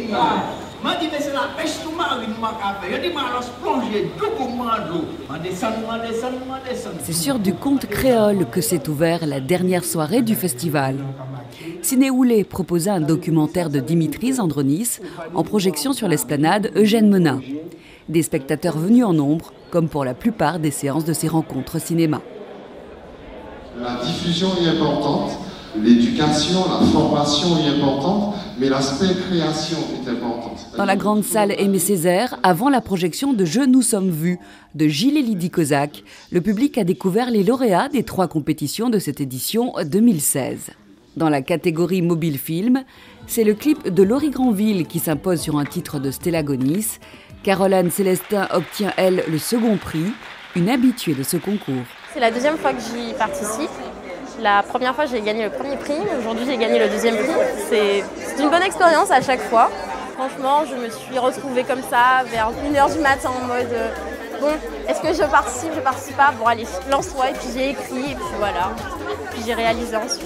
M'a dit, mais c'est la pêche sous-marine, ma café. Je dis, alors plonger tout comme l'eau. Ma descend. C'est sur du conte créole que s'est ouverte la dernière soirée du festival. Ciné-Oulé proposa un documentaire de Dimitri Zandronis en projection sur l'esplanade Eugène Menat. Des spectateurs venus en nombre, comme pour la plupart des séances de ces rencontres cinéma. La diffusion est importante, l'éducation, la formation est importante, mais l'aspect création est important. Dans la grande salle Aimé Césaire, avant la projection de Je nous sommes vus de Gilles et Lydie Kozak, le public a découvert les lauréats des 3 compétitions de cette édition 2016. Dans la catégorie mobile film, c'est le clip de Laurie Granville qui s'impose sur un titre de Stella Gonis. Caroline Célestin obtient, elle, le second prix, une habituée de ce concours. C'est la deuxième fois que j'y participe. La première fois, j'ai gagné le premier prix. Aujourd'hui, j'ai gagné le deuxième prix. C'est une bonne expérience à chaque fois. Franchement, je me suis retrouvée comme ça, vers 1h du matin, en mode bon, est-ce que je participe pas? Bon, allez, lance-toi. Et puis j'ai écrit, et puis voilà. Puis j'ai réalisé ensuite.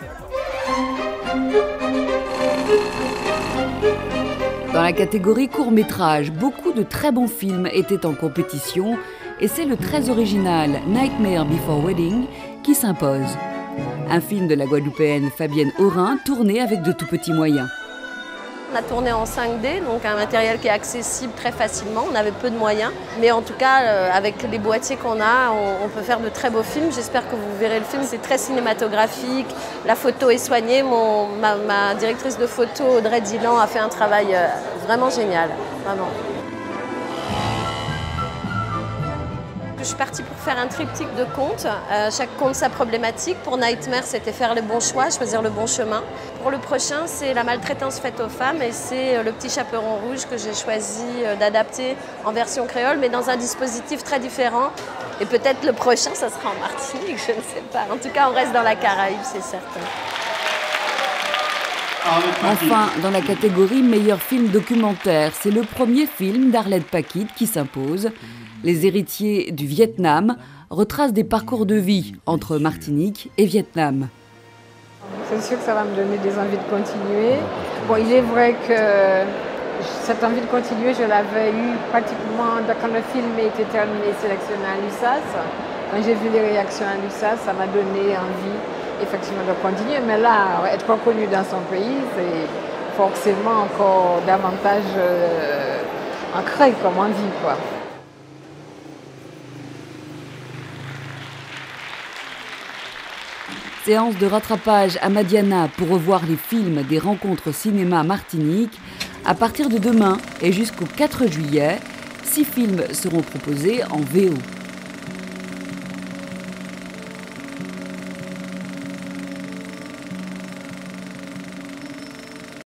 Dans la catégorie court-métrage, beaucoup de très bons films étaient en compétition et c'est le très original Nightmare Before Wedding qui s'impose. Un film de la Guadeloupéenne Fabienne Aurin tourné avec de tout petits moyens. On a tourné en 5D, donc un matériel qui est accessible très facilement. On avait peu de moyens, mais en tout cas, avec les boîtiers qu'on a, on peut faire de très beaux films. J'espère que vous verrez le film. C'est très cinématographique, la photo est soignée. Ma directrice de photo, Audrey Dylan, a fait un travail vraiment génial, vraiment. Je suis partie pour faire un triptyque de contes, chaque conte sa problématique. Pour Nightmare, c'était faire le bon choix, choisir le bon chemin. Pour le prochain, c'est la maltraitance faite aux femmes et c'est le petit chaperon rouge que j'ai choisi d'adapter en version créole, mais dans un dispositif très différent. Et peut-être le prochain, ça sera en Martinique, je ne sais pas. En tout cas, on reste dans la Caraïbe, c'est certain. Enfin, dans la catégorie meilleur film documentaire, c'est le premier film d'Arlette Paquite qui s'impose. Les héritiers du Vietnam retracent des parcours de vie entre Martinique et Vietnam. C'est sûr que ça va me donner des envies de continuer. Bon, il est vrai que cette envie de continuer, je l'avais eue pratiquement quand le film a été terminé et sélectionné à l'USAS. Quand j'ai vu les réactions à l'USAS, ça m'a donné envie effectivement de continuer. Mais là, être reconnu dans son pays, c'est forcément encore davantage ancré comme envie, quoi. Séance de rattrapage à Madiana pour revoir les films des rencontres cinéma Martinique. À partir de demain et jusqu'au 4 juillet, 6 films seront proposés en VO.